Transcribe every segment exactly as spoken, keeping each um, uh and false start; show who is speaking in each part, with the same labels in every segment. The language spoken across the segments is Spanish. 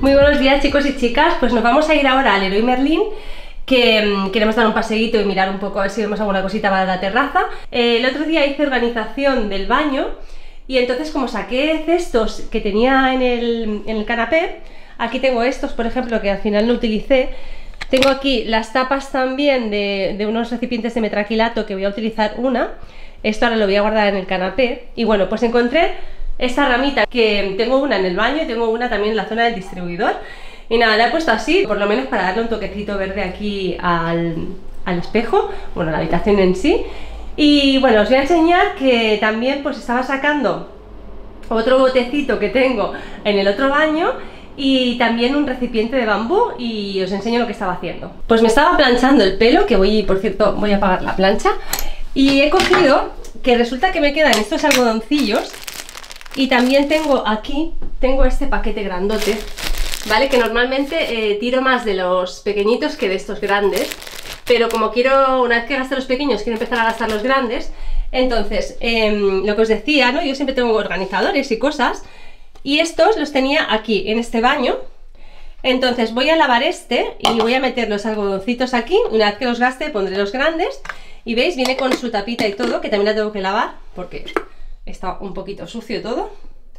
Speaker 1: Muy buenos días, chicos y chicas. Pues nos vamos a ir ahora al Leroy Merlin, que mmm, queremos dar un paseíto y mirar un poco a ver si vemos alguna cosita para la terraza. Eh, el otro día hice organización del baño y entonces, como saqué cestos que tenía en el, en el canapé, aquí tengo estos, por ejemplo, que al final no utilicé. Tengo aquí las tapas también de, de unos recipientes de metraquilato que voy a utilizar una. Esto ahora lo voy a guardar en el canapé. Y bueno, pues encontré esta ramita, que tengo una en el baño y tengo una también en la zona del distribuidor. Y nada, la he puesto así, por lo menos para darle un toquecito verde aquí al, al espejo, bueno, a la habitación en sí. Y bueno, os voy a enseñar que también pues estaba sacando otro botecito que tengo en el otro baño y también un recipiente de bambú, y os enseño lo que estaba haciendo. Pues me estaba planchando el pelo, que voy, por cierto, voy a apagar la plancha, y he cogido que resulta que me quedan estos algodoncillos. Y también tengo aquí, tengo este paquete grandote, ¿vale? Que normalmente eh, tiro más de los pequeñitos que de estos grandes, pero como quiero, una vez que gaste los pequeños, quiero empezar a gastar los grandes. Entonces, eh, lo que os decía, ¿no? Yo siempre tengo organizadores y cosas, y estos los tenía aquí, en este baño. Entonces voy a lavar este y voy a meter los algodoncitos aquí. Una vez que los gaste pondré los grandes, y veis, viene con su tapita y todo, que también la tengo que lavar, porque está un poquito sucio todo,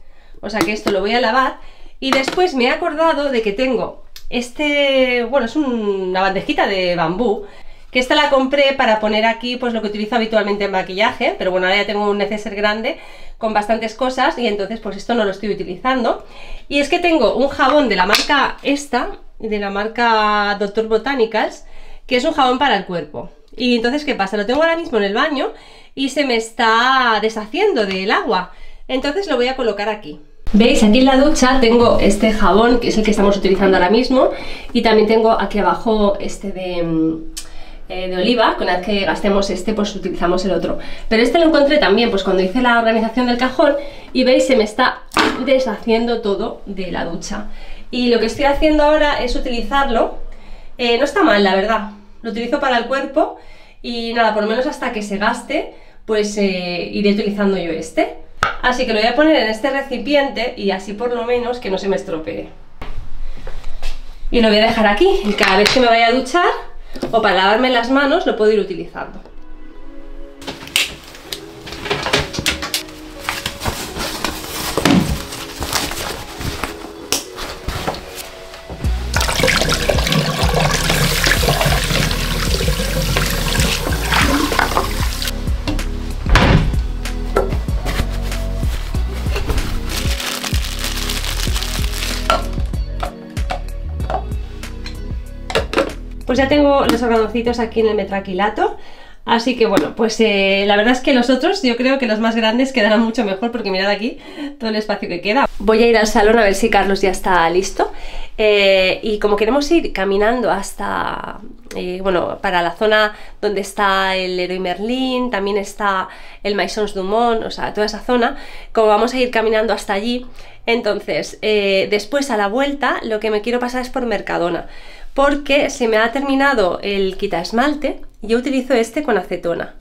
Speaker 1: o sea que esto lo voy a lavar. Y después me he acordado de que tengo este, bueno, es una bandejita de bambú, que esta la compré para poner aquí pues lo que utilizo habitualmente en maquillaje, pero bueno, ahora ya tengo un neceser grande con bastantes cosas y entonces pues esto no lo estoy utilizando. Y es que tengo un jabón de la marca esta, de la marca Doctor Botanicals, que es un jabón para el cuerpo. Y entonces, ¿qué pasa? Lo tengo ahora mismo en el baño y se me está deshaciendo del agua. Entonces lo voy a colocar aquí. ¿Veis? Aquí en la ducha tengo este jabón, que es el que estamos utilizando ahora mismo. Y también tengo aquí abajo este de, eh, de oliva. Con el que gastemos este, pues utilizamos el otro. Pero este lo encontré también pues cuando hice la organización del cajón. Y veis, se me está deshaciendo todo de la ducha. Y lo que estoy haciendo ahora es utilizarlo. Eh, no está mal, la verdad. Lo utilizo para el cuerpo y nada, por lo menos hasta que se gaste, pues eh, iré utilizando yo este. Así que lo voy a poner en este recipiente y así por lo menos que no se me estropee. Y lo voy a dejar aquí y cada vez que me vaya a duchar o para lavarme las manos lo puedo ir utilizando. Pues ya tengo los algodoncitos aquí en el metraquilato, así que bueno, pues eh, la verdad es que los otros, yo creo que los más grandes quedarán mucho mejor, porque mirad aquí todo el espacio que queda. Voy a ir al salón a ver si Carlos ya está listo, eh, y como queremos ir caminando hasta, eh, bueno, para la zona donde está el Leroy Merlin, también está el Maisons du Monde, o sea, toda esa zona, como vamos a ir caminando hasta allí, entonces eh, después a la vuelta lo que me quiero pasar es por Mercadona, porque se me ha terminado el quita esmalte y yo utilizo este con acetona.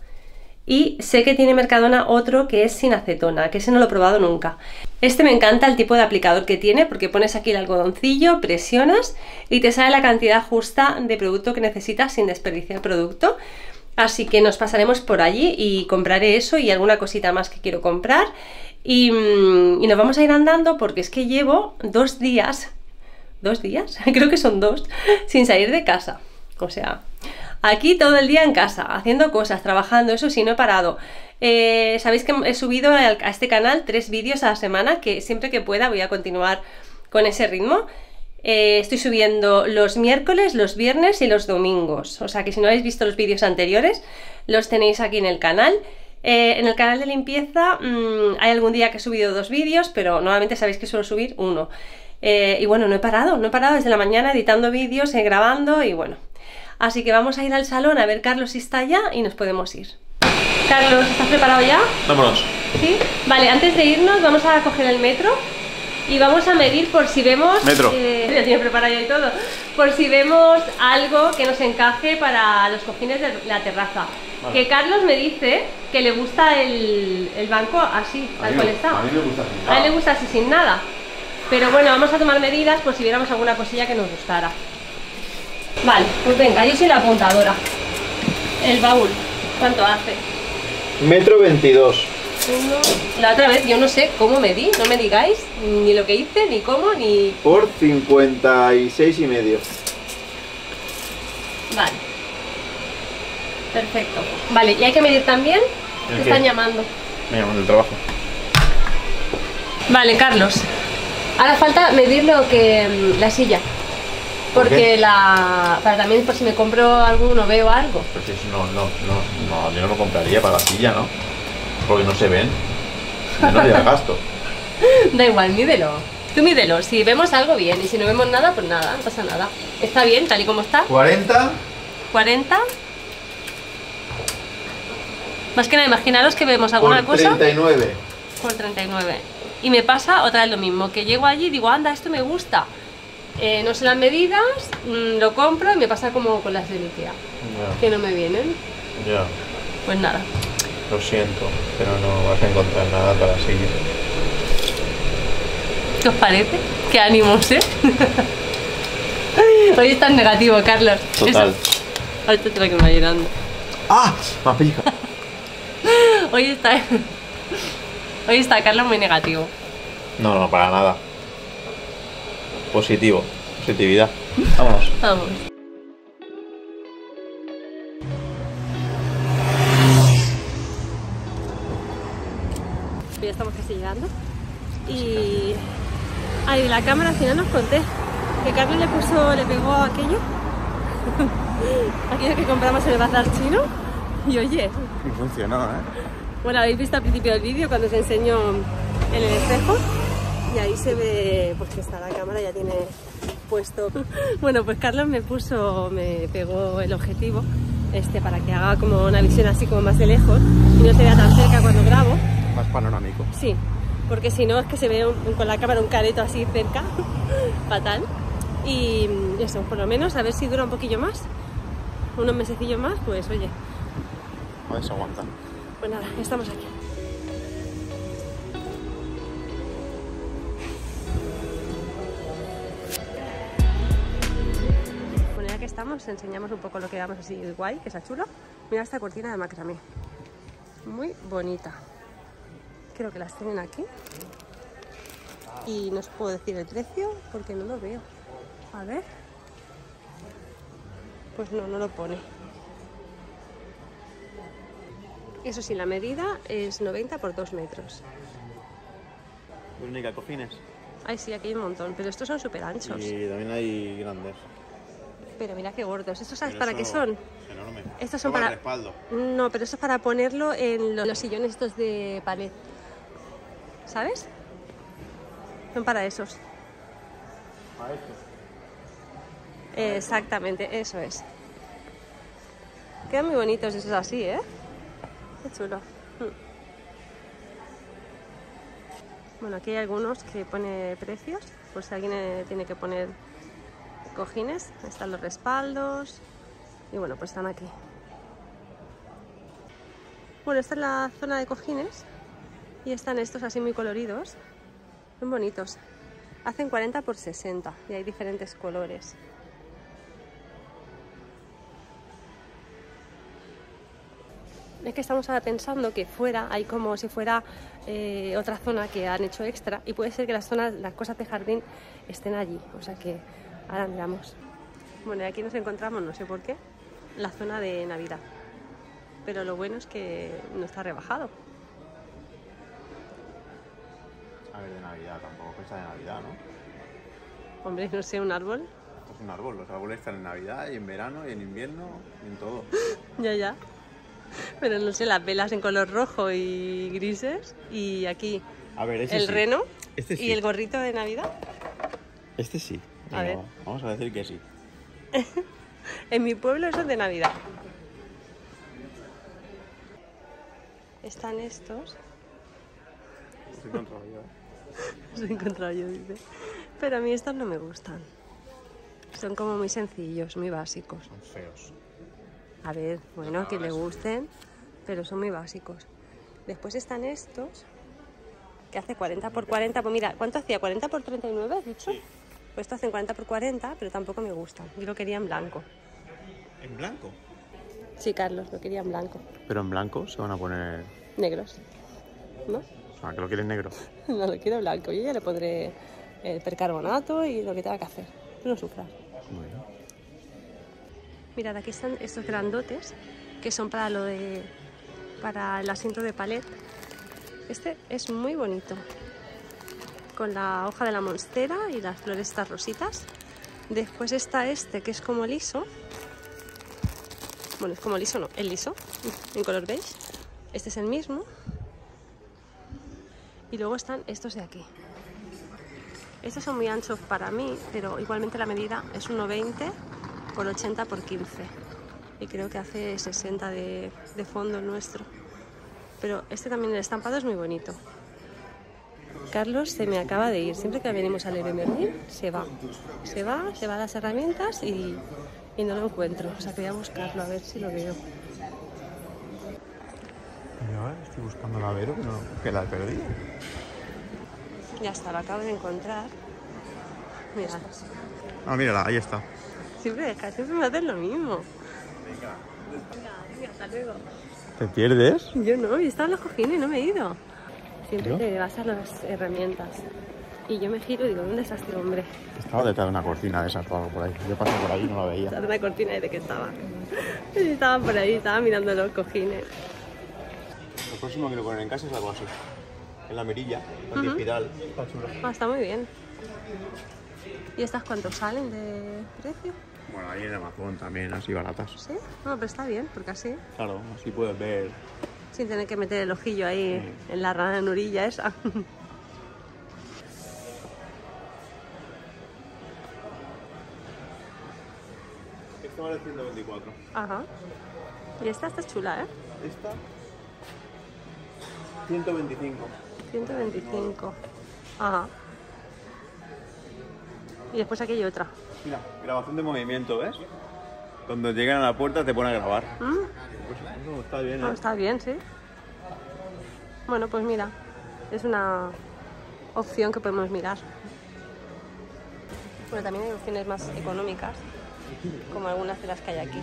Speaker 1: Y sé que tiene Mercadona otro que es sin acetona, que ese no lo he probado nunca. Este me encanta el tipo de aplicador que tiene, porque pones aquí el algodoncillo, presionas y te sale la cantidad justa de producto que necesitas sin desperdiciar producto. Así que nos pasaremos por allí y compraré eso y alguna cosita más que quiero comprar. Y, y nos vamos a ir andando porque es que llevo dos días... ¿Dos días? Creo que son dos, sin salir de casa. O sea, aquí todo el día en casa, haciendo cosas, trabajando, eso sí, no he parado. Eh, Sabéis que he subido a este canal tres vídeos a la semana, que siempre que pueda voy a continuar con ese ritmo. Eh, estoy subiendo los miércoles, los viernes y los domingos. O sea que si no habéis visto los vídeos anteriores, los tenéis aquí en el canal. Eh, en el canal de limpieza mmm, hay algún día que he subido dos vídeos, pero normalmente sabéis que suelo subir uno. Eh, y bueno, no he parado, no he parado desde la mañana editando vídeos, eh, grabando y bueno. Así que vamos a ir al salón a ver Carlos si está ya y nos podemos ir. Carlos, ¿estás preparado ya?
Speaker 2: Vámonos.
Speaker 1: ¿Sí? Vale, antes de irnos vamos a coger el metro y vamos a medir por si vemos...
Speaker 2: Metro.
Speaker 1: Eh, ya tiene preparado ya y todo. Por si vemos algo que nos encaje para los cojines de la terraza. Vale. Que Carlos me dice que le gusta el, el banco así, tal cual está.
Speaker 2: A mí me gusta así.
Speaker 1: A él le gusta así sin nada. Pero bueno, vamos a tomar medidas por si viéramos alguna cosilla que nos gustara. Vale, pues venga, yo soy la apuntadora. El baúl, ¿cuánto hace?
Speaker 2: Metro veintidós.
Speaker 1: Uno. La otra vez yo no sé cómo medí, no me digáis ni lo que hice, ni cómo, ni...
Speaker 2: Por cincuenta y seis y medio.
Speaker 1: Vale. Perfecto. Vale, y hay que medir también. Te están llamando.
Speaker 2: Me llaman del trabajo.
Speaker 1: Vale, Carlos. Ahora falta medir lo que la silla. Porque la... para también por si me compro alguno, veo algo.
Speaker 2: Pues eso no, no, no, no, yo no me compraría para la silla, ¿no? Porque no se ven. No haría gasto.
Speaker 1: Da igual, mídelo. Tú mídelo. Si vemos algo, bien. Y si no vemos nada, pues nada, no pasa nada. Está bien, tal y como está.
Speaker 2: cuarenta.
Speaker 1: cuarenta. Más que nada, imaginaros que vemos alguna
Speaker 2: por
Speaker 1: cosa.
Speaker 2: treinta y nueve.
Speaker 1: Por treinta y nueve. Y me pasa otra vez lo mismo, que llego allí y digo, anda, esto me gusta. Eh, no sé las medidas, mmm, lo compro y me pasa como con las de Ikea.
Speaker 2: Ya.
Speaker 1: Que no me vienen.
Speaker 2: Ya.
Speaker 1: Pues nada.
Speaker 2: Lo siento, pero no vas a encontrar nada para seguir.
Speaker 1: ¿Qué os parece? ¿Qué ánimos, eh? Hoy estás negativo, Carlos.
Speaker 2: Total.
Speaker 1: Eso... Ahorita te lo que me va llorando.
Speaker 2: ¡Ah! ¡Me pica!
Speaker 1: Hoy está... Hoy está Carlos muy negativo.
Speaker 2: No, no, para nada. Positivo. Positividad. Vámonos.
Speaker 1: Vamos. Ya estamos casi llegando. Y... Ay, de la cámara al final nos conté que Carlos le puso, le pegó aquello. Aquello que compramos en el bazar chino. Y oye...
Speaker 2: Y funcionó, ¿eh?
Speaker 1: Bueno, habéis visto al principio del vídeo cuando os enseño en el espejo. Y ahí se ve, pues que está la cámara, ya tiene puesto. Bueno, pues Carlos me puso, me pegó el objetivo este para que haga como una visión así como más de lejos y no se vea tan cerca cuando grabo.
Speaker 2: Más panorámico.
Speaker 1: Sí, porque si no es que se ve un, con la cámara un careto así cerca, fatal. Y eso, por lo menos, a ver si dura un poquillo más, unos mesecillos más, pues oye.
Speaker 2: A ver si aguanta.
Speaker 1: Pues nada, estamos aquí. Bueno, ya que estamos, enseñamos un poco lo que vamos así guay, que está chulo. Mira esta cortina de macramé. Muy bonita. Creo que las tienen aquí. Y no os puedo decir el precio porque no lo veo. A ver. Pues no, no lo pone. Eso sí, la medida es noventa por dos metros.
Speaker 2: ¿Única cojines?
Speaker 1: Ay, sí, aquí hay un montón, pero estos son súper anchos.
Speaker 2: Y también hay grandes.
Speaker 1: Pero mira qué gordos. ¿Estos sabes
Speaker 2: Pero
Speaker 1: para
Speaker 2: eso,
Speaker 1: qué son?
Speaker 2: Enorme.
Speaker 1: Estos son
Speaker 2: Toma
Speaker 1: para...
Speaker 2: el respaldo.
Speaker 1: No, pero eso es para ponerlo en los, los sillones estos de pared. ¿Sabes? Son para esos.
Speaker 2: ¿Para esto?
Speaker 1: Exactamente, eso es. Quedan muy bonitos esos así, ¿eh? Qué chulo. Bueno, aquí hay algunos que pone precios, por si alguien eh, tiene que poner cojines. Están los respaldos y bueno, pues están aquí. Bueno, esta es la zona de cojines y están estos así muy coloridos. Son bonitos. Hacen cuarenta por sesenta y hay diferentes colores. Es que estamos ahora pensando que fuera hay como si fuera eh, otra zona que han hecho extra y puede ser que las zonas, las cosas de jardín estén allí, o sea que ahora miramos. Bueno, y aquí nos encontramos, no sé por qué, la zona de Navidad, pero lo bueno es que no está rebajado.
Speaker 2: A ver, de Navidad, tampoco cuesta de Navidad, ¿no?
Speaker 1: Hombre, no sé, un árbol.
Speaker 2: Esto es un árbol, los árboles están en Navidad y en verano y en invierno y en todo.
Speaker 1: Ya, ya. Pero no sé, las velas en color rojo y grises y aquí
Speaker 2: A ver, ese
Speaker 1: el
Speaker 2: sí.
Speaker 1: reno
Speaker 2: Este sí.
Speaker 1: y el gorrito de Navidad.
Speaker 2: Este sí.
Speaker 1: A ver.
Speaker 2: Vamos a decir que sí.
Speaker 1: En mi pueblo eso es de Navidad. Están estos.
Speaker 2: Los he encontrado yo, ¿eh?
Speaker 1: Los he encontrado yo, dice. Pero a mí estos no me gustan. Son como muy sencillos, muy básicos.
Speaker 2: Son feos.
Speaker 1: A ver, bueno, que le gusten, pero son muy básicos. Después están estos, que hace cuarenta por cuarenta. Pues mira, ¿cuánto hacía? ¿cuarenta por treinta y nueve has dicho?
Speaker 2: Sí.
Speaker 1: Pues esto hacen cuarenta por cuarenta, pero tampoco me gusta. Yo lo quería en blanco.
Speaker 2: ¿En blanco?
Speaker 1: Sí, Carlos, lo quería en blanco.
Speaker 2: Pero en blanco se van a poner...
Speaker 1: Negros, ¿no?
Speaker 2: Ah, que lo quieren negro.
Speaker 1: No, lo quiero blanco. Yo ya le pondré el percarbonato y lo que tenga que hacer. Tú no sufras.
Speaker 2: Bueno.
Speaker 1: Mirad, aquí están estos grandotes que son para lo de... para el asiento de palet. Este es muy bonito. Con la hoja de la monstera y las flores estas rositas. Después está este que es como liso. Bueno, es como liso, no, el liso, en color beige. Este es el mismo. Y luego están estos de aquí. Estos son muy anchos para mí, pero igualmente la medida es uno veinte por ochenta por quince. Y creo que hace sesenta de, de fondo el nuestro. Pero este también, el estampado es muy bonito. Carlos se me acaba de ir. Siempre que venimos al Leroy Merlin, se va. Se va, se va a las herramientas y, y no lo encuentro. O sea, que voy a buscarlo, a ver si lo veo.
Speaker 2: Y ahora estoy buscando la Vero, que, no, que la he perdido.
Speaker 1: Ya está, lo acabo de encontrar. Mirad.
Speaker 2: Ah, mírala, ahí está.
Speaker 1: Siempre, siempre me hacen lo mismo. Venga, venga, hasta luego.
Speaker 2: ¿Te pierdes?
Speaker 1: Yo no, yo estaba en los cojines y no me he ido. Siempre
Speaker 2: ¿Yo?
Speaker 1: te vas a las herramientas. Y yo me giro y digo, ¿dónde está este hombre?
Speaker 2: Estaba detrás de una cortina de esas o algo por ahí. Yo pasé por ahí y no la veía.
Speaker 1: Detrás de una cortina y de que estaba. Estaba por ahí, estaba mirando los cojines.
Speaker 2: Lo próximo que quiero poner en casa es algo así. En la mirilla, anti-espiral. Está chulo.
Speaker 1: Ah, está muy bien. ¿Y estas cuánto salen de precio?
Speaker 2: Bueno, ahí en Amazon también, así baratas.
Speaker 1: ¿Sí? No, pero está bien, porque así,
Speaker 2: Claro, así puedes ver.
Speaker 1: sin tener que meter el ojillo ahí sí. En la ranurilla esa.
Speaker 2: Esta vale ciento veinticuatro.
Speaker 1: Ajá. Y esta está chula, ¿eh?
Speaker 2: Esta, ciento veinticinco.
Speaker 1: ciento veinticinco. Ajá. Y después aquí hay otra.
Speaker 2: Mira, grabación de movimiento, ¿ves? Cuando llegan a la puerta te pone a grabar.
Speaker 1: ¿Mm?
Speaker 2: Pues eso está bien, ¿eh?
Speaker 1: Ah, está bien, sí. Bueno, pues mira, es una opción que podemos mirar. Bueno, también hay opciones más económicas, como algunas de las que hay aquí.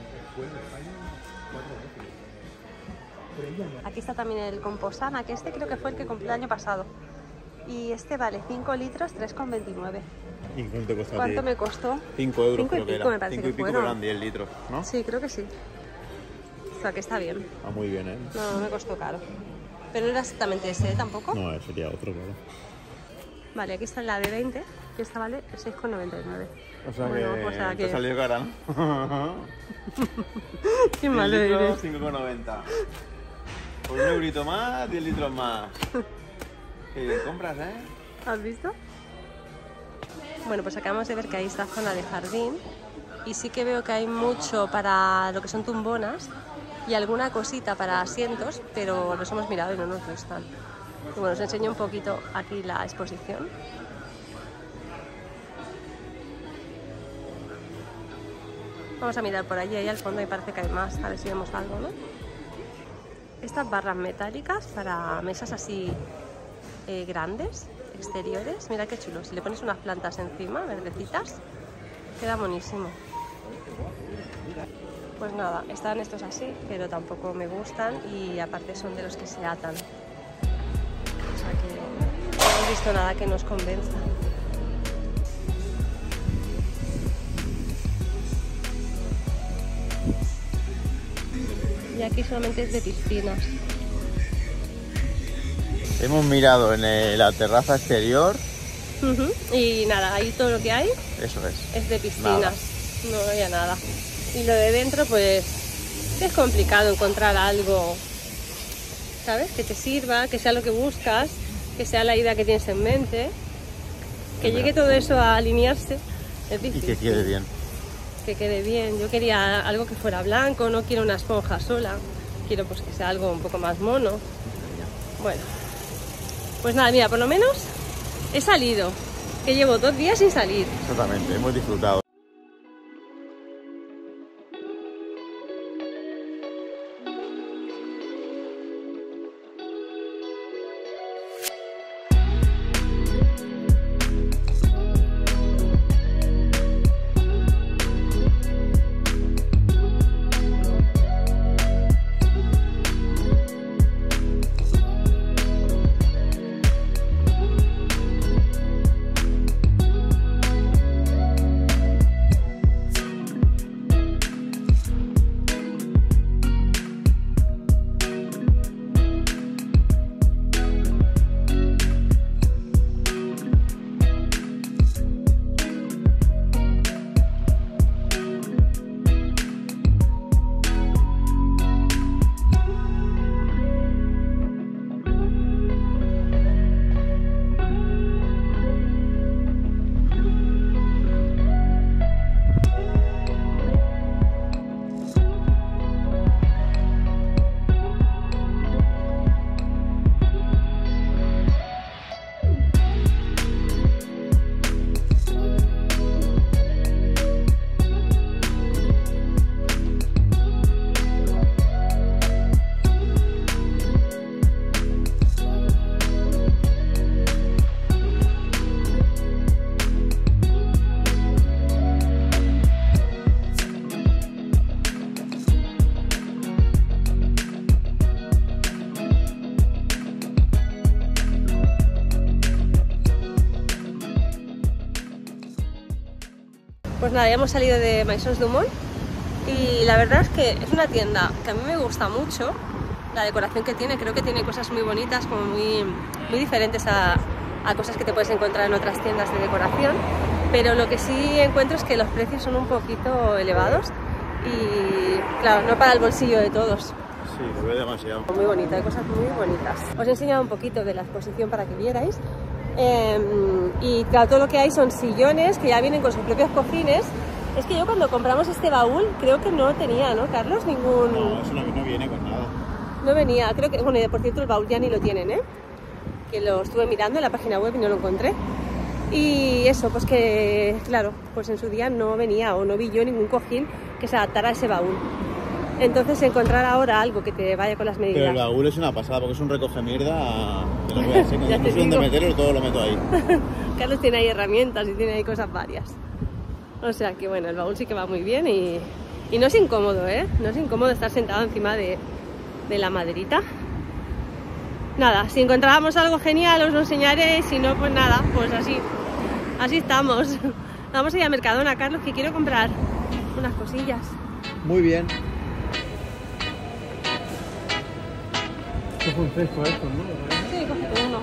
Speaker 1: Aquí está también el Composana, que este creo que fue el que compré el año pasado. Y este vale cinco litros, tres con veintinueve.
Speaker 2: ¿Y cuánto te costó?
Speaker 1: ¿Cuánto me costó?
Speaker 2: cinco euros
Speaker 1: cinco y
Speaker 2: creo que
Speaker 1: pico,
Speaker 2: era.
Speaker 1: me parece
Speaker 2: cinco
Speaker 1: que
Speaker 2: y pico
Speaker 1: fueron.
Speaker 2: eran diez litros, ¿no?
Speaker 1: Sí, creo que sí. O sea, que está bien.
Speaker 2: Ah, muy bien, ¿eh?
Speaker 1: No, no me costó caro. Pero no era exactamente ese, ¿eh? Tampoco.
Speaker 2: No, sería otro, claro.
Speaker 1: Vale, aquí está la de veinte, que esta vale seis con noventa y nueve.
Speaker 2: O sea,
Speaker 1: Bueno,
Speaker 2: que
Speaker 1: o sea
Speaker 2: te
Speaker 1: que...
Speaker 2: salió cara, ¿no?
Speaker 1: Qué malo eres.
Speaker 2: cinco con noventa. Por un eurito más, diez litros más. Qué bien compras, ¿eh?
Speaker 1: ¿Has visto? Bueno, pues acabamos de ver que hay esta zona de jardín y sí que veo que hay mucho para lo que son tumbonas y alguna cosita para asientos, pero los hemos mirado y no nos gustan. Y bueno, os enseño un poquito aquí la exposición. Vamos a mirar por allí, ahí al fondo me parece que hay más, a ver si vemos algo, ¿no? Estas barras metálicas para mesas así eh, grandes, exteriores, mira qué chulo. Si le pones unas plantas encima, verdecitas, queda buenísimo. Pues nada, están estos así, pero tampoco me gustan y aparte son de los que se atan. O sea que no hemos visto nada que nos convenza. Y aquí solamente es de piscinas.
Speaker 2: Hemos mirado en el, la terraza exterior.
Speaker 1: Uh-huh. Y nada, ahí todo lo que hay
Speaker 2: Eso es.
Speaker 1: es de piscinas,
Speaker 2: Nada.
Speaker 1: no había nada. Y lo de dentro pues es complicado encontrar algo, ¿sabes? Que te sirva, que sea lo que buscas, que sea la idea que tienes en mente, que llegue todo eso a alinearse, es difícil.
Speaker 2: Y que quede bien.
Speaker 1: Que quede bien. Yo quería algo que fuera blanco, no quiero una esponja sola, quiero pues que sea algo un poco más mono. Bueno, pues nada, mira, por lo menos he salido, que llevo dos días sin salir.
Speaker 2: Exactamente, hemos disfrutado.
Speaker 1: Pues nada, ya hemos salido de Maisons du Monde y la verdad es que es una tienda que a mí me gusta mucho. La decoración que tiene, creo que tiene cosas muy bonitas, como muy, muy diferentes a, a cosas que te puedes encontrar en otras tiendas de decoración. Pero lo que sí encuentro es que los precios son un poquito elevados y claro, no para el bolsillo de todos.
Speaker 2: Sí, lo veo demasiado.
Speaker 1: Muy bonita, hay cosas muy bonitas. Os he enseñado un poquito de la exposición para que vierais. Eh, y claro, todo lo que hay son sillones que ya vienen con sus propios cojines. Es que yo cuando compramos este baúl creo que no tenía, ¿no, Carlos? Ningún...
Speaker 2: No, eso no, no viene con nada.
Speaker 1: No venía, creo que... Bueno, y por cierto el baúl ya ni lo tienen, ¿eh? Que lo estuve mirando en la página web y no lo encontré. Y eso, pues que, claro, pues en su día no venía o no vi yo ningún cojín que se adaptara a ese baúl. Entonces encontrar ahora algo que te vaya con las medidas.
Speaker 2: Pero el baúl es una pasada porque es un recoge mierda que no voy a hacer. Cuando no sé dónde meterlo, todo lo meto ahí.
Speaker 1: Carlos tiene ahí herramientas y tiene ahí cosas varias. O sea que bueno, el baúl sí que va muy bien y, y no es incómodo, ¿eh? No es incómodo estar sentado encima de, de la maderita. Nada, si encontrábamos algo genial os lo enseñaré, si no pues nada, pues así, así estamos. Vamos a ir a Mercadona, Carlos, que quiero comprar unas cosillas.
Speaker 2: Muy bien.
Speaker 3: Coge un fresco esto, ¿no?
Speaker 1: Sí, coge uno.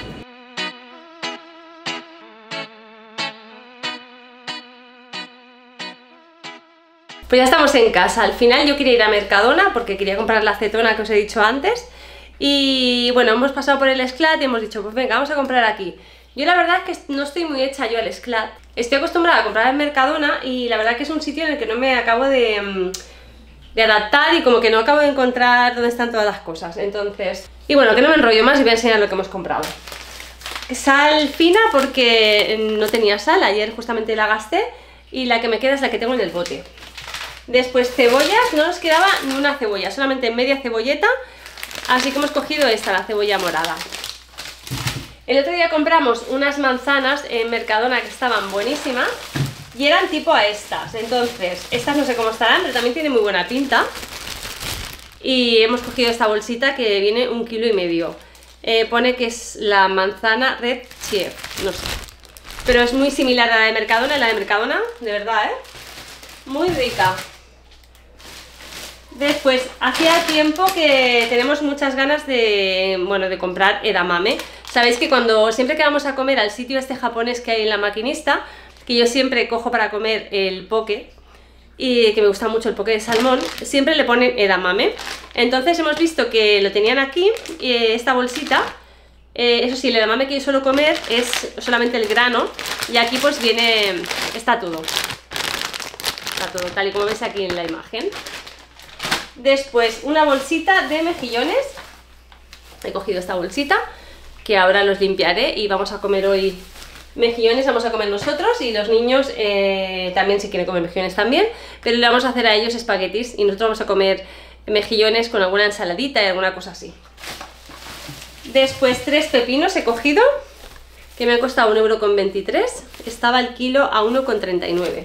Speaker 1: Pues ya estamos en casa. Al final yo quería ir a Mercadona porque quería comprar la acetona que os he dicho antes. Y bueno, hemos pasado por el Esclat y hemos dicho, pues venga, vamos a comprar aquí. Yo la verdad es que no estoy muy hecha yo al Esclat. Estoy acostumbrada a comprar en Mercadona y la verdad que es un sitio en el que no me acabo de... de adaptar y como que no acabo de encontrar dónde están todas las cosas. Entonces, y bueno, que no me enrollo más y voy a enseñar lo que hemos comprado. Sal fina porque no tenía sal, ayer justamente la gasté y la que me queda es la que tengo en el bote. Después cebollas, no nos quedaba ni una cebolla, solamente media cebolleta, así que hemos cogido esta, la cebolla morada. El otro día compramos unas manzanas en Mercadona que estaban buenísimas y eran tipo a estas, entonces estas no sé cómo estarán, pero también tiene muy buena pinta. Y hemos cogido esta bolsita que viene un kilo y medio. Eh, pone que es la manzana Red Chef, no sé, pero es muy similar a la de Mercadona, la de Mercadona, de verdad, ¿eh? Muy rica. Después, hacía tiempo que tenemos muchas ganas de, bueno, de comprar edamame. Sabéis que cuando siempre que vamos a comer al sitio este japonés que hay en La Maquinista, que yo siempre cojo para comer el poke, y que me gusta mucho el poke de salmón, siempre le ponen edamame. Entonces hemos visto que lo tenían aquí, esta bolsita. Eh, eso sí, el edamame que yo suelo comer es solamente el grano, y aquí pues viene, está todo. Está todo, tal y como veis aquí en la imagen. Después una bolsita de mejillones. He cogido esta bolsita, que ahora los limpiaré y vamos a comer hoy mejillones, vamos a comer nosotros y los niños eh, también si quieren comer mejillones también, pero le vamos a hacer a ellos espaguetis y nosotros vamos a comer mejillones con alguna ensaladita y alguna cosa así. Después tres pepinos he cogido, que me han costado un euro con veintitrés, estaba el kilo a uno con treinta y nueve.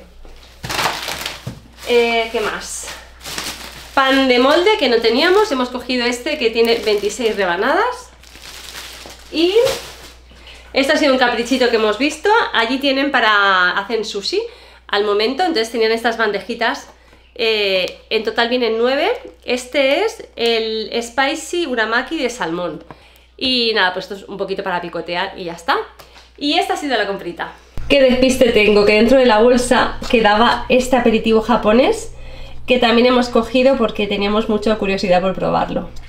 Speaker 1: Eh, ¿qué más? Pan de molde que no teníamos, hemos cogido este que tiene veintiséis rebanadas. Y este ha sido un caprichito que hemos visto, allí tienen para hacer sushi al momento, entonces tenían estas bandejitas, eh, en total vienen nueve, este es el Spicy Uramaki de salmón. Y nada, pues esto es un poquito para picotear y ya está. Y esta ha sido la comprita. Qué despiste tengo, que dentro de la bolsa quedaba este aperitivo japonés, que también hemos cogido porque teníamos mucha curiosidad por probarlo.